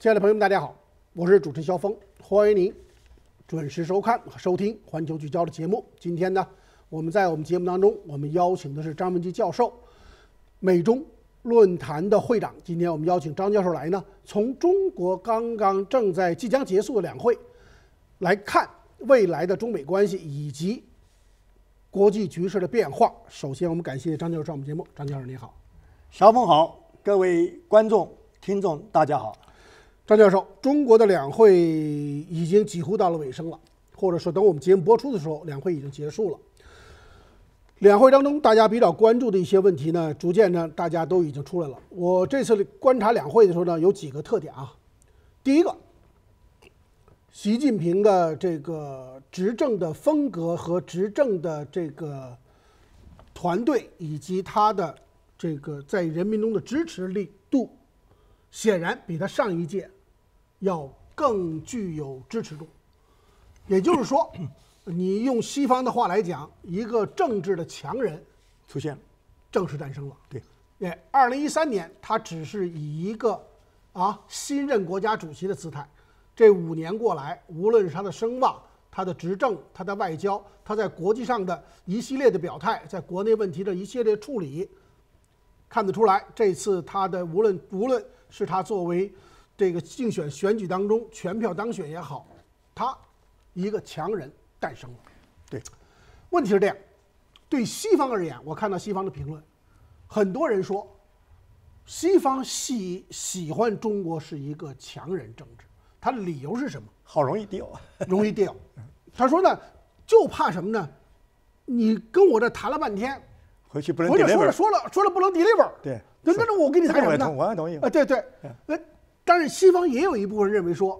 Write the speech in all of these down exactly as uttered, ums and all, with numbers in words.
亲爱的朋友们，大家好，我是主持人肖峰，欢迎您准时收看和收听环球聚焦的节目。今天呢，我们在我们节目当中，我们邀请的是张文基教授，美中论坛的会长。今天我们邀请张教授来呢，从中国刚刚正在即将结束的两会来看未来的中美关系以及国际局势的变化。首先，我们感谢张教授上我们节目。张教授你好。 小峰好，各位观众、听众大家好。 张教授，中国的两会已经几乎到了尾声了，或者说等我们节目播出的时候，两会已经结束了。两会当中，大家比较关注的一些问题呢，逐渐呢大家都已经出来了。我这次观察两会的时候呢，有几个特点啊。第一个，习近平的这个执政的风格和执政的这个团队，以及他的这个在人民中的支持力度，显然比他上一届要更具有支持度。也就是说，你用西方的话来讲，一个政治的强人出现， 正式诞生了。 对， 哎，二零一三年他只是以一个啊新任国家主席的姿态，这五年过来，无论是他的声望、他的执政、他的外交、他在国际上的一系列的表态，在国内问题的一系列处理，看得出来，这次他的无论无论是他作为这个竞选选举当中全票当选也好，他一个强人诞生了。 对， 问题是这样，对西方而言，我看到西方的评论，很多人说，西方喜喜欢中国是一个强人政治，他的理由是什么？ 好容易掉， 容易掉。他说呢，就怕什么呢？你跟我这谈了半天， 回去不能回去 deliver 说了说了说了不能 deliver。 对， 那那我跟你谈什么呢？ 我也同意。 啊，对对。呃，但是西方也有一部分认为说，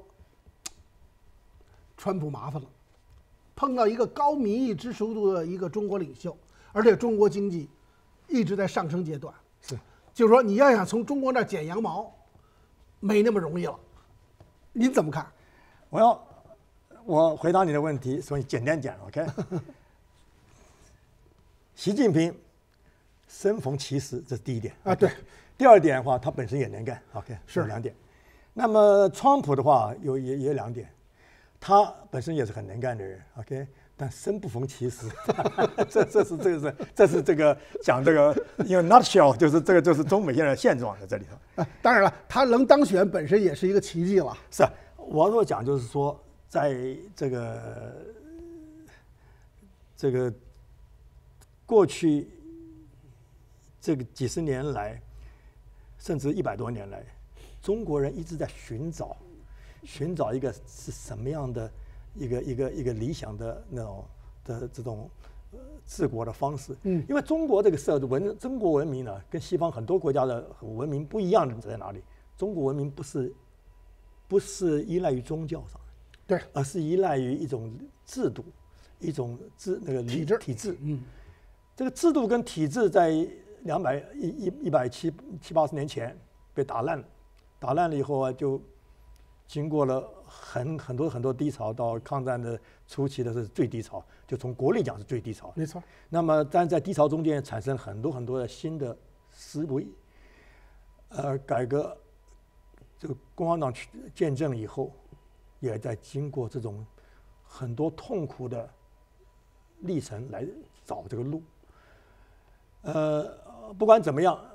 川普麻烦了，碰到一个高民意支持度的一个中国领袖，而且中国经济一直在上升阶段， 是， 就是说你要想从中国那儿剪羊毛，没那么容易了。您怎么看？ 我要我回答你的问题，所以简单讲 ，OK。习近平生逢其时，这是第一点啊，对。 第二点的话，他本身也能干 ，OK， 是两点。那么川普的话有也也有两点，他本身也是很能干的人 ，OK， 但生不逢其时，这这是这个是这是这个讲这个，因为 nutshell 就是这个就是中美现在的现状在这里头。 啊，当然了，他能当选本身也是一个奇迹了。 是啊，我要讲就是说，在这个这个过去这个几十年来，甚至一百多年来，中国人一直在寻找寻找一个是什么样的一个一个一个理想的那种的这种呃治国的方式。嗯，因为中国这个社会文中国文明呢，跟西方很多国家的文明不一样的在哪里？中国文明不是不是依赖于宗教上， 对， 而是依赖于一种制度，一种制那个体制体制。 嗯， 这个制度跟体制在两百一一一百七七八十年前被打烂了，打烂了以后啊，就经过了很很多很多低潮，到抗战的初期的是最低潮，就从国力讲是最低潮。 没错。 那么，但在低潮中间产生很多很多的新的思维，呃，改革这个共产党建政以后，也在经过这种很多痛苦的历程来找这个路。呃，不管怎么样，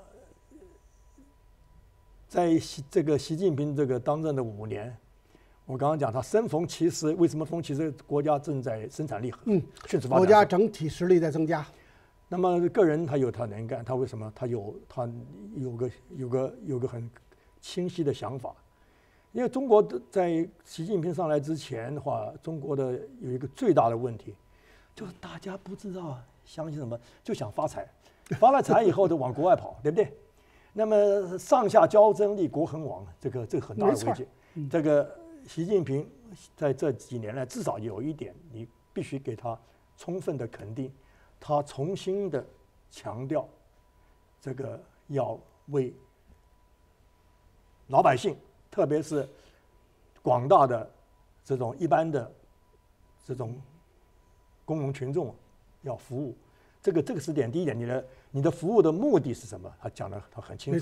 在习这个习近平这个当政的五年，我刚刚讲他生逢其时，为什么逢其时？国家正在生产力嗯迅速发展， 国家整体实力在增加。 那么个人他有他能干，他为什么？他有他有个有个有个很清晰的想法。因为中国在习近平上来之前的话，中国的有一个最大的问题，就是大家不知道相信什么，就想发财，发了财以后就往国外跑，对不对？那么上下交争，立国恒亡，这个这个很大的危机。嗯、这个习近平在这几年来，至少有一点，你必须给他充分的肯定，他重新的强调，这个要为老百姓，特别是广大的这种一般的这种公共群众要服务。这个这个是点第一点，你的你的服务的目的是什么？他讲的他很清楚。 没错。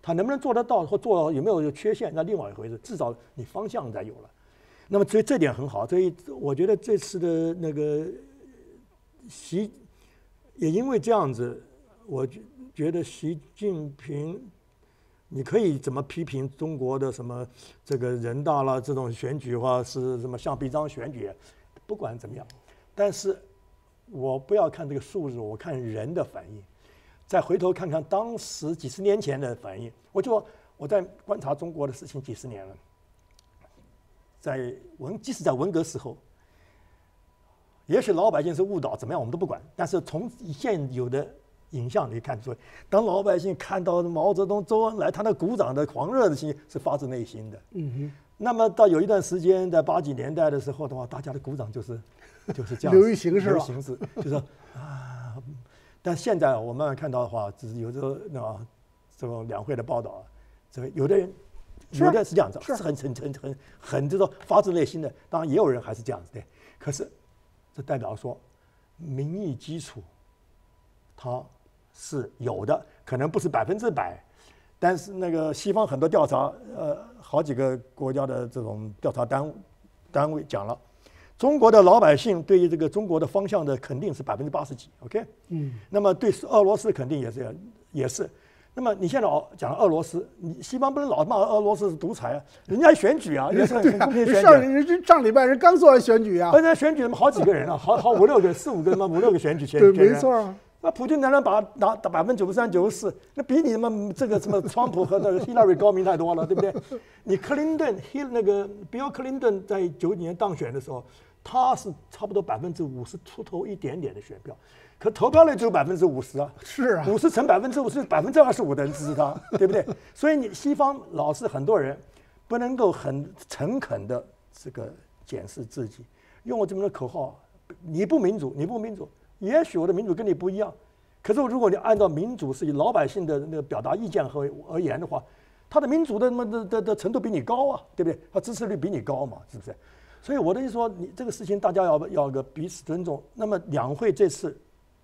他能不能做得到或做到有没有缺陷，那另外一回事。至少你方向在有了。那么所以这点很好。所以我觉得这次的那个习也因为这样子，我觉得习近平。你可以怎么批评中国的什么这个人大啦这种选举或是什么橡皮章选举，不管怎么样，但是我不要看这个数字，我看人的反应，再回头看看当时几十年前的反应。我就说我在观察中国的事情几十年了，在文即使在文革时候，也许老百姓是误导怎么样我们都不管，但是从现有的影像你看出来，当老百姓看到毛泽东、周恩来他那鼓掌的狂热的心是发自内心的。 嗯哼。 那么到有一段时间，在八几年代的时候的话，大家的鼓掌就是就是这样流于形式了， 流于形式，就是啊。但现在我慢慢看到的话，只是有这个那这种两会的报道，这个有的人有的是这样子，是很很很很很这种发自内心的，当然也有人还是这样子的。可是这代表说民意基础它是有的，可能不是百分之百，但是那个西方很多调查，呃，好几个国家的这种调查单单位讲了，中国的老百姓对于这个中国的方向的肯定是百分之八十几 ，OK， 嗯， 那么对俄罗斯肯定也是也是，那么你现在老讲俄罗斯，你西方不能老骂俄罗斯是独裁啊，人家选举啊，也是很公平选举、啊。 上人上礼拜人刚做完选举啊， 人家选举他们好几个人啊，好好五六个、四五个嘛，五六个选举选对，没错啊。 那普京能能把拿打百分之九十三、九十四，那比你们这个什么川普和那个希拉里高明太多了，对不对？你克林顿，那个比尔克林顿在九几年当选的时候，他是差不多百分之五十出头一点点的选票，可投票率只有百分之五十啊， 是啊， 五十乘百分之五十，百分之二十五的人支持他，对不对？所以你西方老是很多人不能够很诚恳的这个检视自己，用我这么的口号，你不民主，你不民主。也许我的民主跟你不一样，可是如果你按照民主是以老百姓的那个表达意见和而言的话，他的民主的的的的程度比你高啊，对不对？他支持率比你高嘛，是不是？所以我的意思说，你这个事情大家要要个彼此尊重。那么两会这次，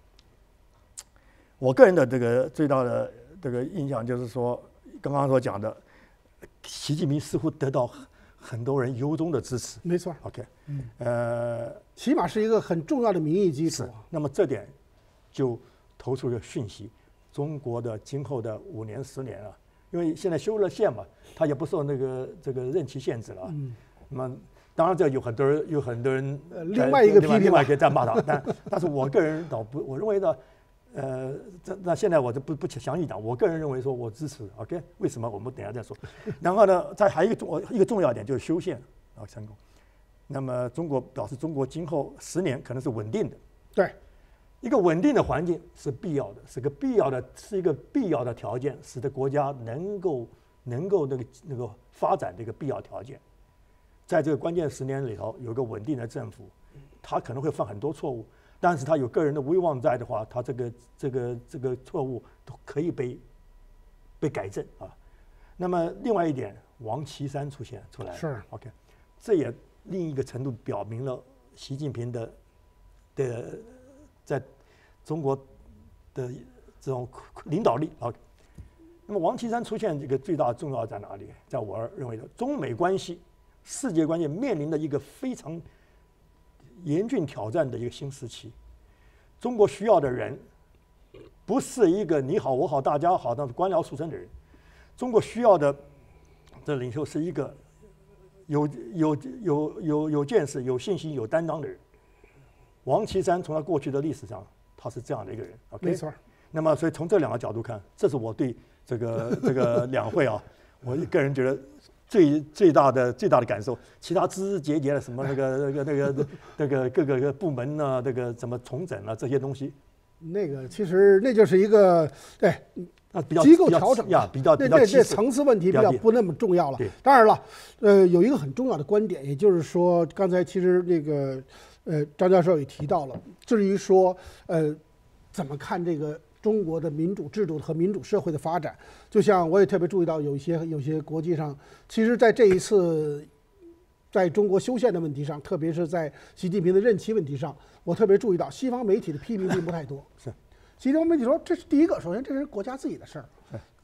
我个人的这个最大的这个印象就是说，刚刚所讲的，习近平似乎得到很多人由衷的支持。 没错 ，OK， 嗯，呃。 起码是一个很重要的民意基础。 那么这点就投出了讯息：中国的今后的五年、十年啊，因为现在修了宪嘛，它也不受那个这个任期限制了。嗯。那么当然，这有很多人有很多人呃另外一个批评， 另外一个在骂他，但但是我个人倒不，我认为呢，呃，这那现在我就不不详细讲。我个人认为说我支持 ，OK？ 为什么？我们等一下再说。然后呢，再还有一个重一个重要点就是修宪啊成功。那么中国表示，中国今后十年可能是稳定的。 对， 一个稳定的环境是必要的，是个必要的，是一个必要的条件，使得国家能够能够那个那个发展的一个必要条件。在这个关键十年里头，有个稳定的政府，他可能会犯很多错误，但是他有个人的威望在的话，他这个这个这个错误都可以被被改正啊。那么另外一点，王岐山出现出来了， 是 OK， 这也。另一个程度表明了习近平的的在中国的这种领导力啊。那么王岐山出现这个最大重要在哪里？在我认为的中美关系、世界关系面临的一个非常严峻挑战的一个新时期。中国需要的人不是一个你好我好大家好那官僚出身的人，中国需要的这领袖是一个。有有有有有见识、有信心、有担当的人。王岐山从他过去的历史上，他是这样的一个人。OK， 没错。 那么，所以从这两个角度看，这是我对这个这个两会啊，我个人觉得最最大的最大的感受。其他枝枝节节的什么那个那个那个那个各个部门呢，这个怎么重整啊这些东西， 那个其实那就是一个对。 啊，比较机构调整呀，比较比较这这层次问题比较不那么重要了。当然了，呃，有一个很重要的观点，也就是说，刚才其实那个呃张教授也提到了，至于说呃怎么看这个中国的民主制度和民主社会的发展，就像我也特别注意到，有一些有些国际上，其实在这一次在中国修宪的问题上，特别是在习近平的任期问题上，我特别注意到西方媒体的批评并不太多。 是。 西方媒体说这是第一个，首先这是国家自己的事儿，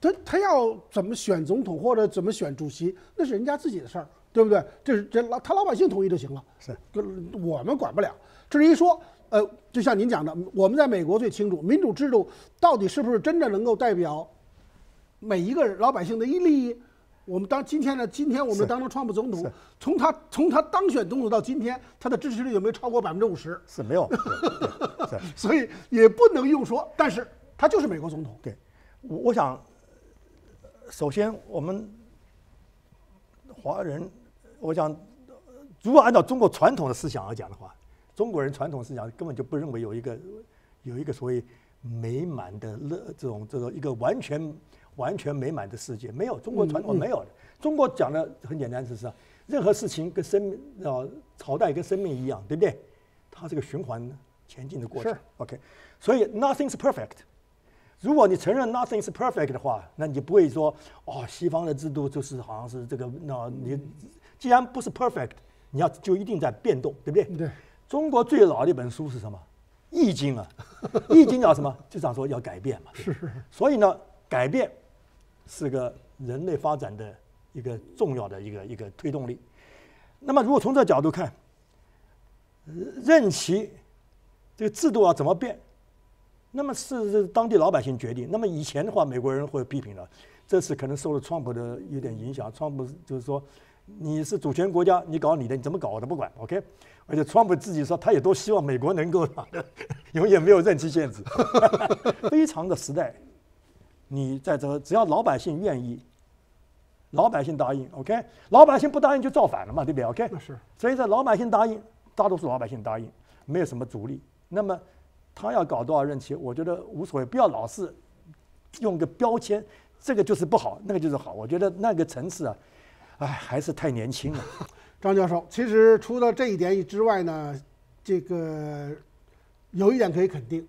他他要怎么选总统或者怎么选主席，那是人家自己的事儿，对不对？这是这老他老百姓同意就行了， 是我们管不了。至于说，呃，就像您讲的，我们在美国最清楚，民主制度到底是不是真的能够代表每一个老百姓的利益？我们当今天呢？今天我们当成川普总统，从他从他当选总统到今天，他的支持率有没有超过百分之五十？ 是没有， 所以也不能用说，但是他就是美国总统。 对，我我想，首先我们华人，我想，如果按照中国传统的思想来讲的话，中国人传统思想根本就不认为有一个有一个所谓美满的乐这种这种一个完全。完全美满的世界没有，中国传统没有的。中国讲的很简单，是啥？任何事情跟生命啊，朝代跟生命一样，对不对？它是个循环前进的过程。OK， 所以 nothing is perfect。如果你承认 nothing is perfect 的话，那你就不会说哦，西方的制度就是好像是这个，那你既然不是 perfect， 你要就一定在变动，对不对？ 对。 中国最老的一本书是什么？《易经》啊，《易经》叫什么？就讲说要改变嘛。 是。 所以呢，改变是个人类发展的一个重要的一个一个推动力。那么，如果从这个角度看，任期这个制度要怎么变，那么是当地老百姓决定。那么以前的话，美国人会批评了，这次可能受了川普的有点影响。川普就是说，你是主权国家，你搞你的，你怎么搞我都不管 ，OK。而且川普自己说，他也都希望美国能够永远没有任期限制，非常的时代。你在这只要老百姓愿意，老百姓答应 ，OK， 老百姓不答应就造反了嘛，对不对 ？OK， 是。 所以在老百姓答应，大多数老百姓答应，没有什么阻力。那么他要搞多少任期，我觉得无所谓，不要老是用个标签，这个就是不好，那个就是好。我觉得那个层次啊，哎，还是太年轻了。 张教授，其实除了这一点之外呢，这个有一点可以肯定。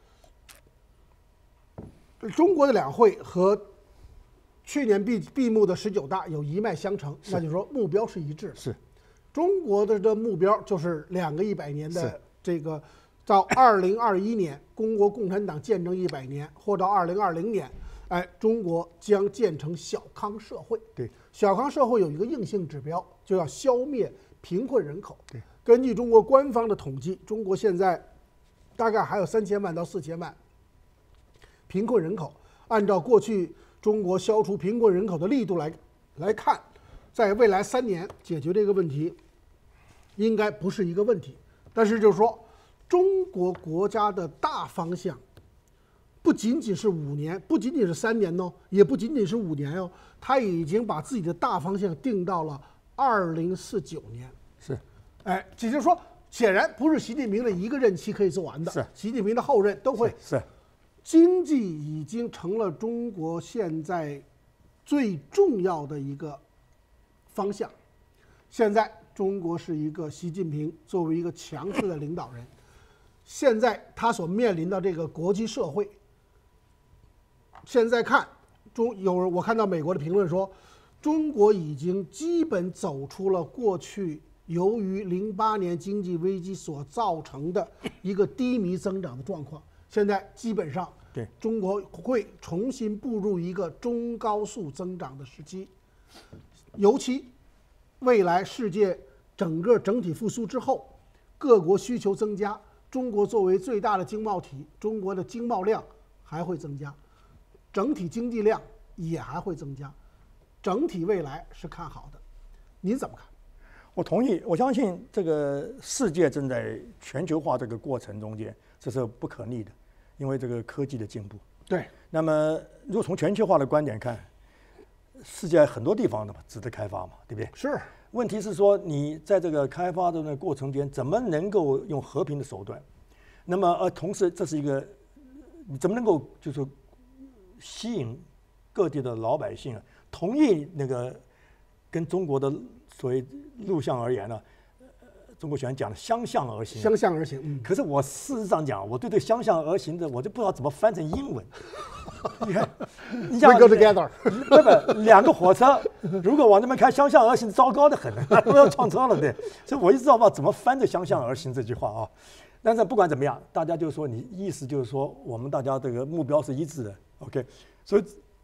中国的两会和去年闭闭幕的十九大有一脉相承，那就是说目标是一致的。 是， 中国的这目标就是两个一百年的这个，到二零二一年，中国共产党建成一百年，或到二零二零年，哎，中国将建成小康社会。 对， 小康社会有一个硬性指标，就要消灭贫困人口。 对， 根据中国官方的统计，中国现在大概还有三千万到四千万。贫困人口，按照过去中国消除贫困人口的力度来来看，在未来三年解决这个问题，应该不是一个问题。但是就是说，中国国家的大方向，不仅仅是五年，不仅仅是三年哦，也不仅仅是五年哦，他已经把自己的大方向定到了二零四九年。 是， 哎，也就是说，显然不是习近平的一个任期可以做完的， 是习近平的后任都会是。是经济已经成了中国现在最重要的一个方向。现在中国是一个习近平作为一个强势的领导人，现在他所面临的这个国际社会，现在看中有我看到美国的评论说，中国已经基本走出了过去由于零八年经济危机所造成的一个低迷增长的状况。现在基本上， 对中国会重新步入一个中高速增长的时期，尤其未来世界整个整体复苏之后，各国需求增加，中国作为最大的经贸体，中国的经贸量还会增加，整体经济量也还会增加，整体未来是看好的。您怎么看？ 我同意，我相信这个世界正在全球化这个过程中间，这是不可逆的，因为这个科技的进步。 对。 那么，如果从全球化的观点看，世界很多地方的嘛值得开发嘛，对不对？ 是。 问题是说，你在这个开发的那个过程间，怎么能够用和平的手段？那么，呃，同时这是一个，你怎么能够就是吸引各地的老百姓啊，同意那个跟中国的所谓路向而言呢、呃，中国喜欢讲的相向而行。 相向而行。嗯。 可是我事实上讲，我对这个相向而行的，我就不知道怎么翻成英文。你看，你想 We go together， 对吧？两个火车如果往那边开，相向而行，糟糕的很，都要撞车了，对。所以我一直知道不知道怎么翻这“相向而行”这句话啊。但是不管怎么样，大家就说你意思就是说，我们大家这个目标是一致的 ，OK。所以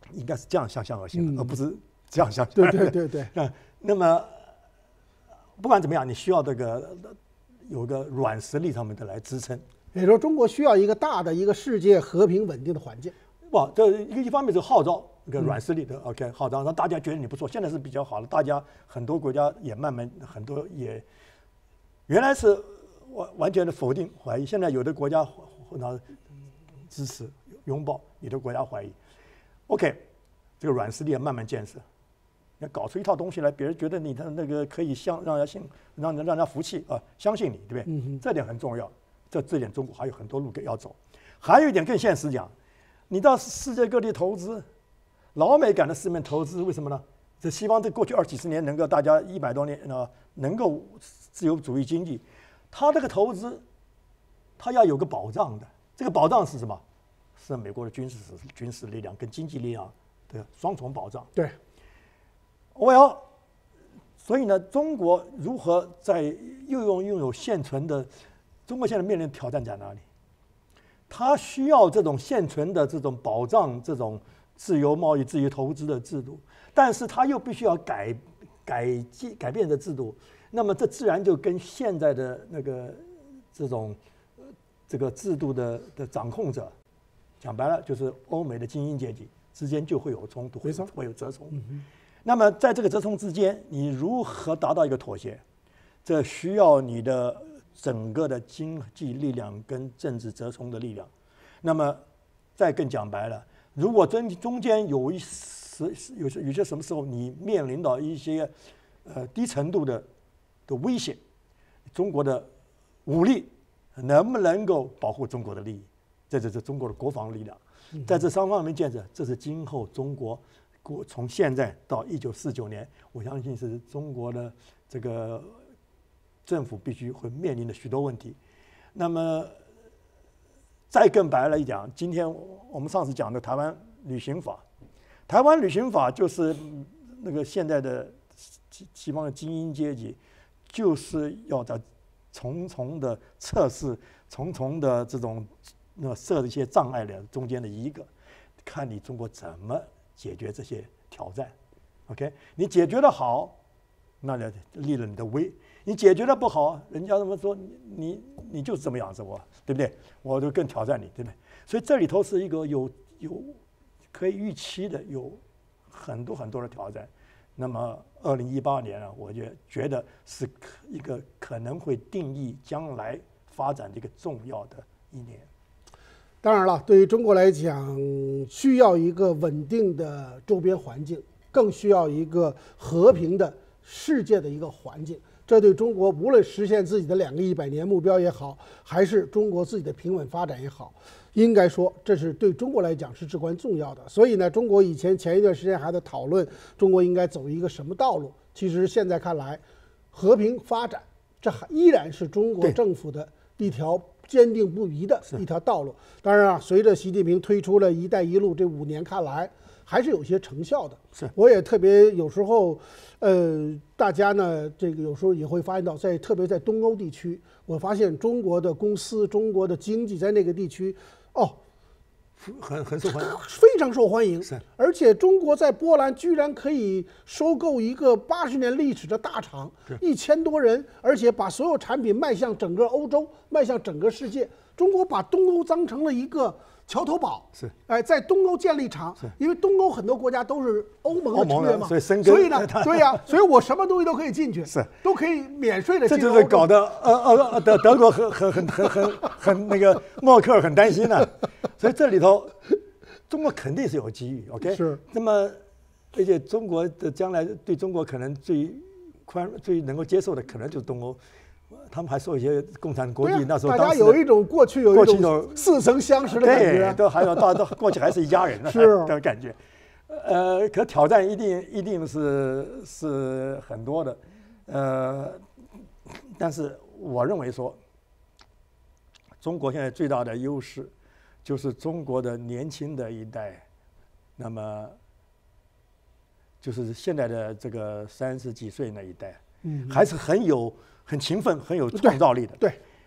应该是这样相向而行的， 嗯而不是这样相向。 对对对对。 那那么不管怎么样，你需要这个有个软实力上面的来支撑。 也就是说，中国需要一个大的一个世界和平稳定的环境。 不，这一个一方面是号召一个软实力的、嗯、OK 号召，让大家觉得你不错。现在是比较好了，大家很多国家也慢慢很多也原来是完完全的否定怀疑，现在有的国家那支持拥抱，有的国家怀疑。OK， 这个软实力要慢慢建设，要搞出一套东西来，别人觉得你的那个可以相让人信，让人让人服气啊，相信你，对不对？ 嗯、 这点很重要。这这点中国还有很多路要走。还有一点更现实讲，你到世界各地投资，老美赶到四面投资，为什么呢？这西方这过去二几十年能够大家一百多年呢，能够自由主义经济，他这个投资，他要有个保障的。这个保障是什么？是美国的军事军事力量跟经济力量的双重保障。 对， 我要，所以呢，中国如何在又用拥有现存的，中国现在面临的挑战在哪里？它需要这种现存的这种保障，这种自由贸易、自由投资的制度，但是它又必须要改改改变的制度。那么这自然就跟现在的那个这种这个制度的的掌控者，讲白了就是欧美的精英阶级之间就会有冲突，会会有折冲。 嗯、 那么在这个折冲之间，你如何达到一个妥协？这需要你的整个的经济力量跟政治折冲的力量。那么再更讲白了，如果中中间有一时有些有些什么时候你面临到一些呃低程度的的威胁，中国的武力能不能够保护中国的利益？这就是中国的国防力量。在这三方面建设，这是今后中国国从现在到一九四九年，我相信是中国的这个政府必须会面临的许多问题。那么再更白了一讲，今天我们上次讲的台湾旅行法，台湾旅行法就是那个现在的西方的精英阶级，就是要在重重的测试、重重的这种那设一些障碍的中间的一个，看你中国怎么解决这些挑战。OK， 你解决的好，那就立了你的威；你解决的不好，人家怎么说你你就是这么样子我，对不对？我就更挑战你，对不对？所以这里头是一个有有可以预期的，有很多很多的挑战。那么二零一八年啊，我就觉得是一个可能会定义将来发展的一个重要的一年。 当然了，对于中国来讲，需要一个稳定的周边环境，更需要一个和平的世界的一个环境。这对中国无论实现自己的两个一百年目标也好，还是中国自己的平稳发展也好，应该说这是对中国来讲是至关重要的。所以呢，中国以前前一段时间还在讨论中国应该走一个什么道路，其实现在看来，和平发展这还依然是中国政府的一条坚定不移的一条道路。当然啊，随着习近平推出了一带一路，这五年看来还是有些成效的。 是， 我也特别有时候，呃，大家呢，这个有时候也会发现到在，特别在东欧地区，我发现中国的公司、中国的经济在那个地区，哦， 很很受欢迎， 非常受欢迎。 是， 而且中国在波兰居然可以收购一个八十年历史的大厂，一千多人，而且把所有产品卖向整个欧洲，卖向整个世界。中国把东欧当成了一个桥头堡， 是， 哎，在东欧建立厂，因为东欧很多国家都是欧盟的成员嘛， 所以生根， 所以呢，对呀、啊，所以我什么东西都可以进去， 是， 都可以免税的进。 这就是搞得呃呃呃德德国很很很很很很那个默克尔很担心呢、啊，所以这里头中国肯定是有机遇 ，OK， 是。 那么而且中国的将来对中国可能最宽最能够接受的，可能就是东欧。他们还受一些共产国际、啊、那时候， 大家有一种过去有一种似曾相识的感觉， 对，都还有到到过去还是一家人的是的感觉。呃，可挑战一定一定是是很多的，呃，但是我认为说，中国现在最大的优势就是中国的年轻的一代，那么就是现在的这个三十几岁那一代， 嗯， 还是很有。很勤奋，很有创造力的。 对，对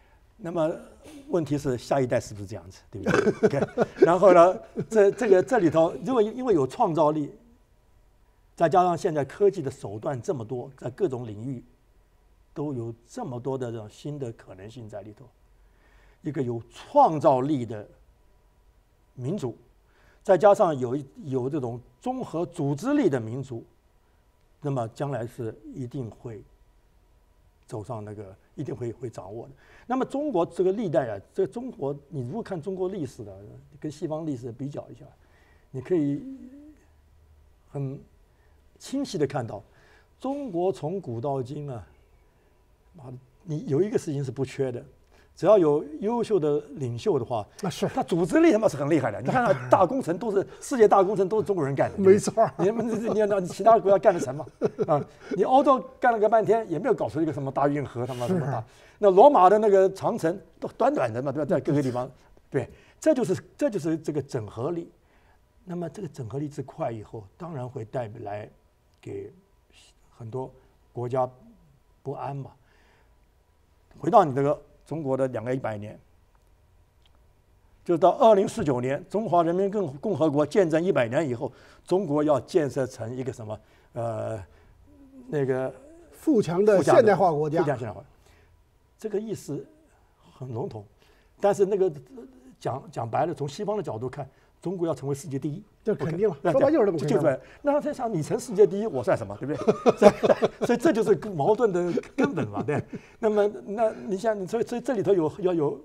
那么问题是下一代是不是这样子，对不对？OK， 然后呢，这这个这里头，因为因为有创造力，再加上现在科技的手段这么多，在各种领域都有这么多的这种新的可能性在里头，一个有创造力的民族，再加上有有这种综合组织力的民族，那么将来是一定会走上那个，一定会会掌握的。那么中国这个历代啊，这个中国，你如果看中国历史的，跟西方历史比较一下，你可以很清晰的看到，中国从古到今啊，妈的，你有一个事情是不缺的。只要有优秀的领袖的话， 那是他组织力他妈是很厉害的。你看那大工程都是世界大工程都是中国人干的， 没错。 你们你你你其他国家干得成吗？啊，你欧洲干了个半天也没有搞出一个什么大运河，他妈什么大。那罗马的那个长城都短短的嘛，对吧？在各个地方，对，这就是这就是这个整合力。那么这个整合力之快以后，当然会带来给很多国家不安嘛。回到你这个。中国的两个一百年，就到二零四九年，中华人民共共和国建政一百年以后，中国要建设成一个什么？呃，那个富强的现代化国家。 富强现代化，这个意思很笼统，但是那个讲讲白了，从西方的角度看，中国要成为世界第一， 这肯定了。说白就是这么回事。 就对，那他想你成世界第一，我算什么，对不对？所以这就是矛盾的根本嘛，对。那么，那你想，所以所以这里头有要有，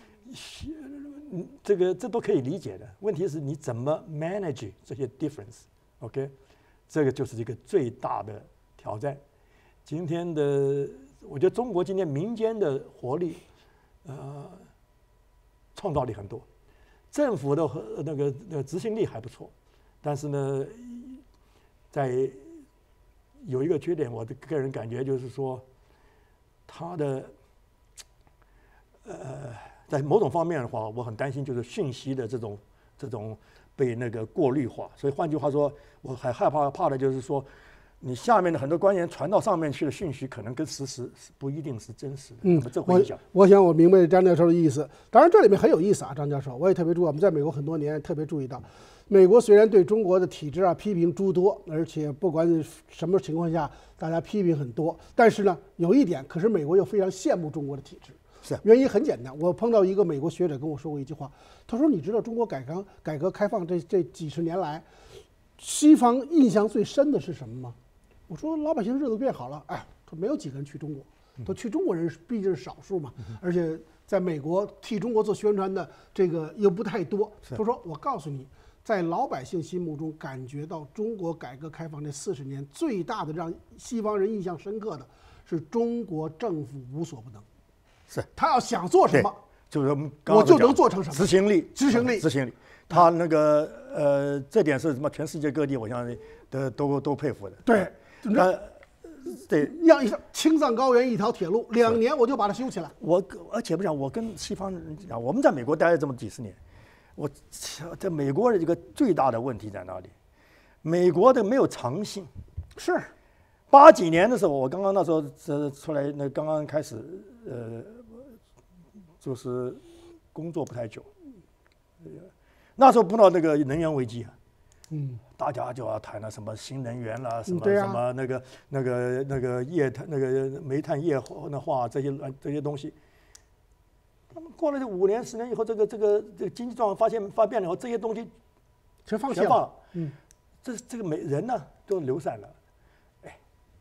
这个这都可以理解的。问题是你怎么 manage 这些 difference？OK， 这个就是一个最大的挑战。今天的，我觉得中国今天民间的活力，呃，创造力很多。政府的那个那个执行力还不错，但是呢，在有一个缺点，我的个人感觉就是说，他的呃，在某种方面的话，我很担心就是讯息的这种这种被那个过滤化。所以换句话说，我还害怕怕的就是说，你下面的很多官员传到上面去的讯息，可能跟事实不一定是真实的。 嗯， 这会影响。 我想我明白张教授的意思。当然，这里面很有意思啊，张教授，我也特别注意，我们在美国很多年，特别注意到，美国虽然对中国的体制啊批评诸多，而且不管什么情况下，大家批评很多，但是呢，有一点，可是美国又非常羡慕中国的体制。 是， 原因很简单，我碰到一个美国学者跟我说过一句话，他说：“你知道中国改革改革开放这这几十年来，西方印象最深的是什么吗？”我说老百姓日子变好了，哎，他没有几个人去中国，都去中国人毕竟是少数嘛，而且在美国替中国做宣传的这个又不太多。他说我告诉你，在老百姓心目中感觉到中国改革开放这四十年最大的让西方人印象深刻的是中国政府无所不能， 是他要想做什么， 就是我们我就能做成什么， 执行力， 执行力， 执行力。他那个呃，这点是什么？全世界各地我相信都都都佩服的。 对。 那对， 让一青藏高原一条铁路，两年我就把它修起来。 我而且不讲，我跟西方人讲，我们在美国待了这么几十年，我在美国的这个最大的问题在哪里？美国的没有长性。 是， 八几年的时候，我刚刚那时候呃出来，那刚刚开始呃，就是工作不太久，那时候碰到那个能源危机啊。 嗯， 大家就要谈了什么新能源啦，什么、 嗯啊、 什么那个那个那个液碳、那个煤炭液化这些这些东西。他们过了这五年、十年以后，这个这个这个经济状况发现发变了以后，这些东西全放弃了。 了。嗯， 这这个每人呢都流散了。哎，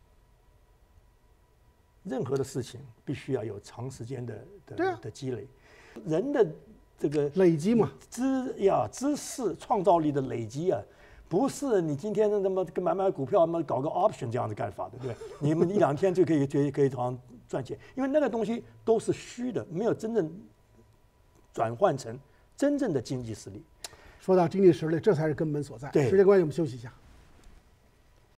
任何的事情必须要有长时间的的、啊、的积累，人的。这个累积嘛， 知呀知识创造力的累积啊，不是你今天那么跟买买股票，那么搞个 option 这样的干法的，对不对？你们一两天就可以就可以好像赚钱，因为那个东西都是虚的，没有真正转换成真正的经济实力。 说到经济实力，这才是根本所在。 对， 时间关系，我们休息一下。